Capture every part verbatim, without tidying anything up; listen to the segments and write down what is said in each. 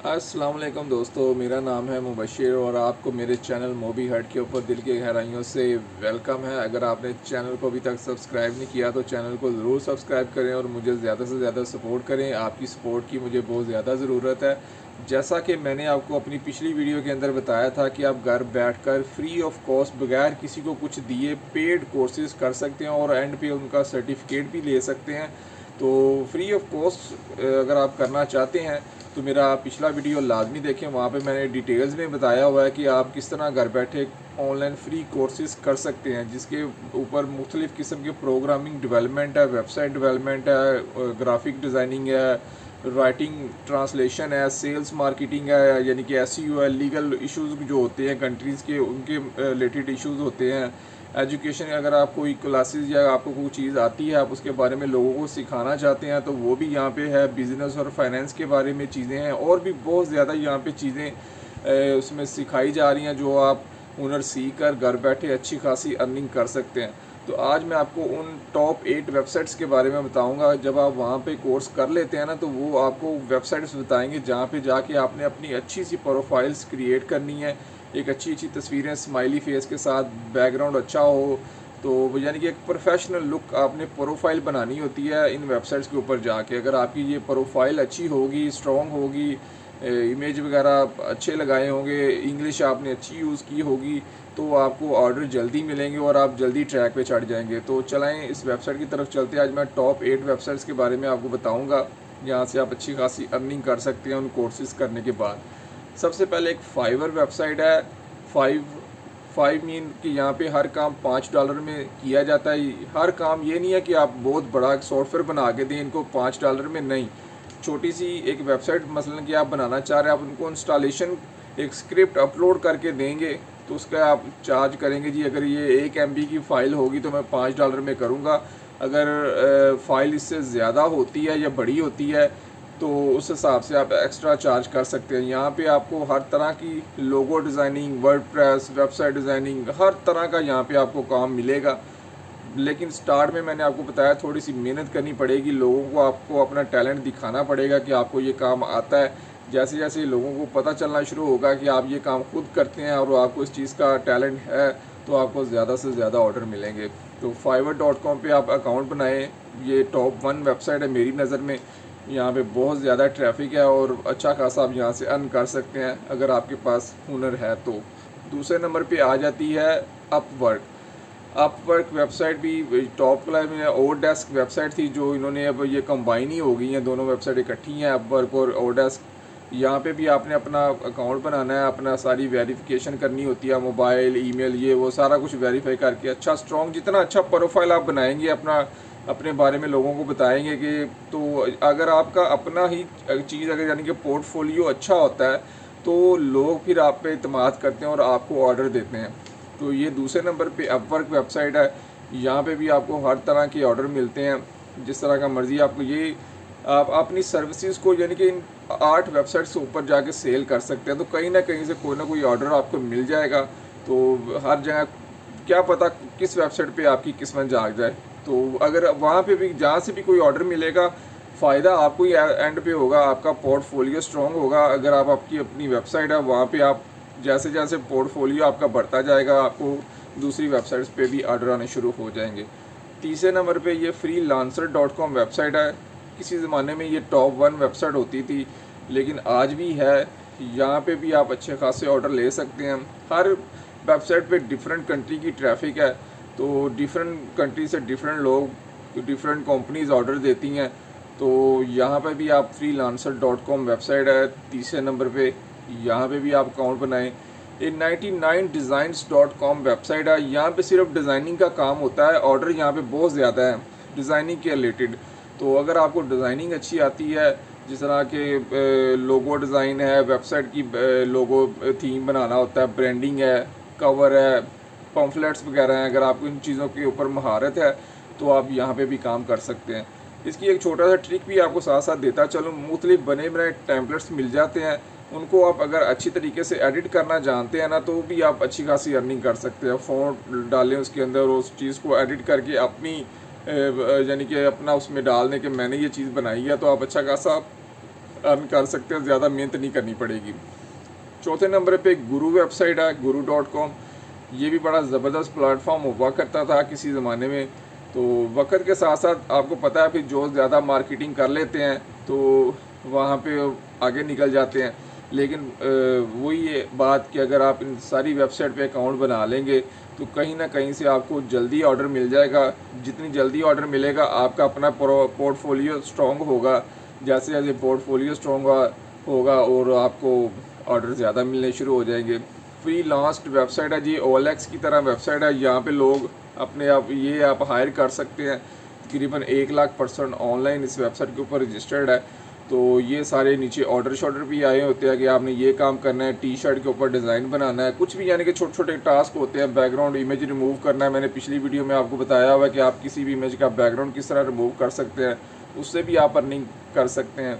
अस्सलाम वालेकुम दोस्तों, मेरा नाम है मुबशिर और आपको मेरे चैनल मोबी हट के ऊपर दिल की गहराइयों से वेलकम है। अगर आपने चैनल को अभी तक सब्सक्राइब नहीं किया तो चैनल को ज़रूर सब्सक्राइब करें और मुझे ज़्यादा से ज़्यादा सपोर्ट करें। आपकी सपोर्ट की मुझे बहुत ज़्यादा ज़रूरत है। जैसा कि मैंने आपको अपनी पिछली वीडियो के अंदर बताया था कि आप घर बैठकर फ्री ऑफ कॉस्ट बगैर किसी को कुछ दिए पेड कोर्सेज़ कर सकते हैं और एंड पे उनका सर्टिफिकेट भी ले सकते हैं। तो फ्री ऑफ कॉस्ट अगर आप करना चाहते हैं तो मेरा पिछला वीडियो लाजमी देखें। वहाँ पे मैंने डिटेल्स में बताया हुआ है कि आप किस तरह घर बैठे ऑनलाइन फ्री कोर्सेज़ कर सकते हैं, जिसके ऊपर मुख्तलिफ़ किस्म के प्रोग्रामिंग डेवलपमेंट है, वेबसाइट डेवलपमेंट है, ग्राफिक डिज़ाइनिंग है, राइटिंग ट्रांसलेशन है, सेल्स मार्केटिंग है, यानी कि एस ई ओ है, लीगल इश्यूज़ जो होते हैं कंट्रीज़ के उनके रिलेटेड इश्यूज़ होते हैं, एजुकेशन। अगर आप कोई क्लासेस या आपको कोई चीज़ आती है आप उसके बारे में लोगों को सिखाना चाहते हैं तो वो भी यहाँ पे है। बिज़नेस और फाइनेंस के बारे में चीज़ें हैं और भी बहुत ज़्यादा यहाँ पे चीज़ें उसमें सिखाई जा रही हैं जो आप हुनर सीख कर घर बैठे अच्छी खासी अर्निंग कर सकते हैं। तो आज मैं आपको उन टॉप एट वेबसाइट्स के बारे में बताऊंगा। जब आप वहाँ पे कोर्स कर लेते हैं ना तो वो आपको वेबसाइट्स बताएंगे जहाँ पे जाके आपने अपनी अच्छी सी प्रोफाइल्स क्रिएट करनी है, एक अच्छी अच्छी तस्वीरें स्माइली फेस के साथ, बैकग्राउंड अच्छा हो, तो यानी कि एक प्रोफेशनल लुक आपने प्रोफाइल बनानी होती है इन वेबसाइट्स के ऊपर जाके। अगर आपकी ये प्रोफाइल अच्छी होगी, स्ट्रॉन्ग होगी, इमेज वगैरह अच्छे लगाए होंगे, इंग्लिश आपने अच्छी यूज़ की होगी तो आपको ऑर्डर जल्दी मिलेंगे और आप जल्दी ट्रैक पे चढ़ जाएंगे। तो चलाएं इस वेबसाइट की तरफ चलते हैं। आज मैं टॉप एट वेबसाइट्स के बारे में आपको बताऊँगा जहाँ से आप अच्छी खासी अर्निंग कर सकते हैं उन कोर्सेज़ करने के बाद। सबसे पहले एक फाइवर वेबसाइट है। फाइव फाइव मीन कि यहाँ पे हर काम पाँच डॉलर में किया जाता है। हर काम ये नहीं है कि आप बहुत बड़ा सॉफ्टवेयर बना के दें इनको पाँच डॉलर में, नहीं। छोटी सी एक वेबसाइट मसलन कि आप बनाना चाह रहे हैं, आप उनको इंस्टॉलेशन एक स्क्रिप्ट अपलोड करके देंगे तो उसका आप चार्ज करेंगे। जी अगर ये एक एम बी की फ़ाइल होगी तो मैं पाँच डॉलर में करूँगा। अगर फ़ाइल इससे ज़्यादा होती है या बड़ी होती है तो उस हिसाब से आप एक्स्ट्रा चार्ज कर सकते हैं। यहाँ पे आपको हर तरह की logo designing, WordPress, website designing, हर तरह का यहाँ पे आपको काम मिलेगा। लेकिन स्टार्ट में मैंने आपको बताया थोड़ी सी मेहनत करनी पड़ेगी, लोगों को आपको अपना टैलेंट दिखाना पड़ेगा कि आपको ये काम आता है। जैसे जैसे लोगों को पता चलना शुरू होगा कि आप ये काम खुद करते हैं और आपको इस चीज़ का टैलेंट है तो आपको ज़्यादा से ज़्यादा ऑर्डर मिलेंगे। तो फाइवर डॉट कॉम पर आप अकाउंट बनाएँ। ये टॉप वन वेबसाइट है मेरी नज़र में। यहाँ पे बहुत ज़्यादा ट्रैफिक है और अच्छा खासा आप यहाँ से अर्न कर सकते हैं अगर आपके पास हुनर है तो। दूसरे नंबर पे आ जाती है अपवर्क। अपवर्क वेबसाइट भी टॉप क्लास में। ओडेस्क वेबसाइट थी जो इन्होंने अब ये कंबाइन ही हो गई हैं, दोनों वेबसाइट इकट्ठी हैं, अपवर्क और ओडेस्क। यहाँ पे भी आपने अपना अकाउंट बनाना है, अपना सारी वेरिफिकेशन करनी होती है, मोबाइल, ईमेल, ये वो सारा कुछ वेरीफाई करके अच्छा स्ट्रॉन्ग, जितना अच्छा प्रोफाइल आप बनाएंगे अपना अपने बारे में लोगों को बताएंगे कि, तो अगर आपका अपना ही चीज़ अगर यानी कि पोर्टफोलियो अच्छा होता है तो लोग फिर आप पे इत्मीनान करते हैं और आपको ऑर्डर देते हैं। तो ये दूसरे नंबर पे अपवर्क वेबसाइट है। यहाँ पे भी आपको हर तरह के ऑर्डर मिलते हैं, जिस तरह का मर्ज़ी आपको। ये आप अपनी सर्विसेज को यानी कि इन आठ वेबसाइट से ऊपर जाके सेल कर सकते हैं तो कहीं ना कहीं से कोई ना कोई ऑर्डर आपको मिल जाएगा। तो हर जगह क्या पता किस वेबसाइट पे आपकी किस्मत जाग जाए। तो अगर वहाँ पे भी जहाँ से भी कोई ऑर्डर मिलेगा फ़ायदा आपको ही एंड पे होगा, आपका पोर्टफोलियो स्ट्रॉन्ग होगा। अगर आप आपकी अपनी वेबसाइट है वहाँ पे आप जैसे जैसे पोर्टफोलियो आपका बढ़ता जाएगा आपको दूसरी वेबसाइट्स पे भी ऑर्डर आने शुरू हो जाएंगे। तीसरे नंबर पे ये freelancer dot com website है। किसी ज़माने में ये टॉप वन वेबसाइट होती थी लेकिन आज भी है। यहाँ पे भी आप अच्छे खासे ऑर्डर ले सकते हैं। हर वेबसाइट पे डिफरेंट कंट्री की ट्रैफिक है तो डिफरेंट कंट्री से डिफरेंट लोग, डिफरेंट कंपनीज ऑर्डर देती हैं। तो यहाँ पे भी आप freelancer dot com website है तीसरे नंबर पे, यहाँ पे भी आप अकाउंट बनाएं। ये ninety nine designs dot com website है। यहाँ पे सिर्फ डिज़ाइनिंग का काम होता है, ऑर्डर यहाँ पे बहुत ज़्यादा है डिज़ाइनिंग के रिलेटेड। तो अगर आपको डिज़ाइनिंग अच्छी आती है, जिस तरह के लोगो डिज़ाइन है, वेबसाइट की लोगो थीम बनाना होता है, ब्रांडिंग है, कवर है, पम्फलेट्स वगैरह हैं, अगर आपको इन चीज़ों के ऊपर महारत है तो आप यहाँ पे भी काम कर सकते हैं। इसकी एक छोटा सा ट्रिक भी आपको साथ साथ देता चलो। मुख्तलिफ बने बनाए टेम्पलेट्स मिल जाते हैं, उनको आप अगर अच्छी तरीके से एडिट करना जानते हैं ना तो भी आप अच्छी खासी अर्निंग कर सकते हैं। फ़ॉन्ट डालें उसके अंदर, उस चीज़ को एडिट करके अपनी यानी कि अपना उसमें डालने के मैंने ये चीज़ बनाई है तो आप अच्छा खासा अर्न कर सकते हैं, ज़्यादा मेहनत नहीं करनी पड़ेगी। चौथे नंबर पे गुरु वेबसाइट है, गुरु डॉट कॉम। ये भी बड़ा ज़बरदस्त प्लेटफॉर्म हुआ करता था किसी ज़माने में। तो वक्त के साथ साथ आपको पता है फिर जो ज़्यादा मार्केटिंग कर लेते हैं तो वहाँ पे आगे निकल जाते हैं। लेकिन वही ये बात कि अगर आप इन सारी वेबसाइट पे अकाउंट बना लेंगे तो कहीं ना कहीं से आपको जल्दी ऑर्डर मिल जाएगा। जितनी जल्दी ऑर्डर मिलेगा आपका अपना पोर्टफोलियो स्ट्रॉन्ग होगा। जैसे जैसे पोर्टफोलियो स्ट्रॉन्ग होगा और आपको ऑर्डर ज़्यादा मिलने शुरू हो जाएंगे। फ्री लास्ट वेबसाइट है जी, ओ एल एक्स की तरह वेबसाइट है। यहाँ पे लोग अपने आप ये आप हायर कर सकते हैं। तकरीबन एक लाख परसेंट ऑनलाइन इस वेबसाइट के ऊपर रजिस्टर्ड है। तो ये सारे नीचे ऑर्डर शॉर्डर भी आए होते हैं कि आपने ये काम करना है, टी शर्ट के ऊपर डिज़ाइन बनाना है, कुछ भी यानी कि छोटे छोटे टास्क होते हैं। बैकग्राउंड इमेज रिमूव करना है, मैंने पिछली वीडियो में आपको बताया हुआ है कि आप किसी भी इमेज का बैकग्राउंड किस तरह रिमूव कर सकते हैं, उससे भी आप अर्निंग कर सकते हैं।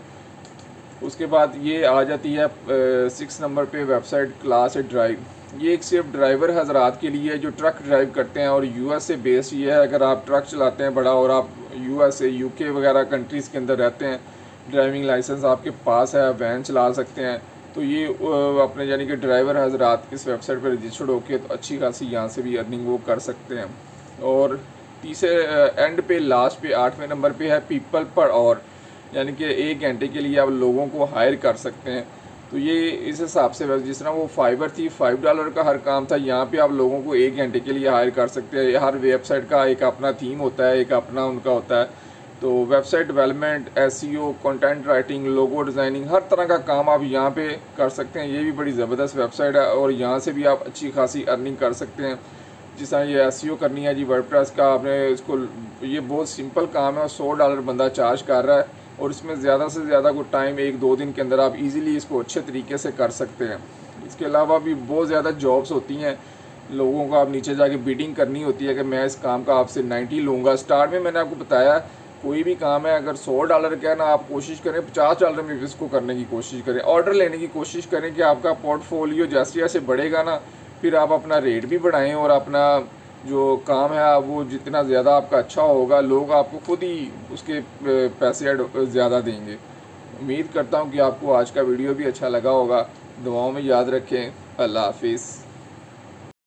उसके बाद ये आ जाती है सिक्स नंबर पे वेबसाइट क्लास ड्राइव। ये एक सिर्फ ड्राइवर हजरात के लिए जो ट्रक ड्राइव करते हैं और यूएस से बेस ये है। अगर आप ट्रक चलाते हैं बड़ा और आप यूएस से यूके वगैरह कंट्रीज़ के अंदर रहते हैं, ड्राइविंग लाइसेंस आपके पास है, वैन चला सकते हैं, तो ये अपने यानी कि ड्राइवर हजरात इस वेबसाइट पर रजिस्टर्ड होकर तो अच्छी खासी यहाँ से भी अर्निंग वो कर सकते हैं। और तीसरे एंड पे लास्ट पे आठवें नंबर पे है पीपल पर आवर, यानी कि एक घंटे के लिए आप लोगों को हायर कर सकते हैं। तो ये इस हिसाब से जिस तरह वो फाइबर थी फाइव डॉलर का हर काम था, यहाँ पे आप लोगों को एक घंटे के लिए हायर कर सकते हैं। हर वेबसाइट का एक अपना थीम होता है, एक अपना उनका होता है। तो website development, SEO, content writing, logo designing, हर तरह का काम आप यहाँ पे कर सकते हैं। ये भी बड़ी ज़बरदस्त वेबसाइट है और यहाँ से भी आप अच्छी खासी अर्निंग कर सकते हैं। जिस तरह ये एसईओ करनी है जी वर्डप्रेस का, आपने इसको, ये बहुत सिंपल काम है और सौ डॉलर बंदा चार्ज कर रहा है और इसमें ज़्यादा से ज़्यादा कोई टाइम एक दो दिन के अंदर आप इजीली इसको अच्छे तरीके से कर सकते हैं। इसके अलावा भी बहुत ज़्यादा जॉब्स होती हैं, लोगों को आप नीचे जाके बीटिंग करनी होती है कि मैं इस काम का आपसे नाइन्टी लूँगा। स्टार्ट में मैंने आपको बताया कोई भी काम है अगर सौ डॉलर का है ना, आप कोशिश करें पचास डॉलर में भी इसको करने की कोशिश करें। ऑर्डर लेने की कोशिश करें कि आपका पोर्टफोलियो जैसे जैसे बढ़ेगा ना, फिर आप अपना रेट भी बढ़ाएं और अपना जो काम है वो जितना ज़्यादा आपका अच्छा होगा, लोग आपको खुद ही उसके पैसे ज़्यादा देंगे। उम्मीद करता हूँ कि आपको आज का वीडियो भी अच्छा लगा होगा। दुआओं में याद रखें। अल्लाह हाफिज़।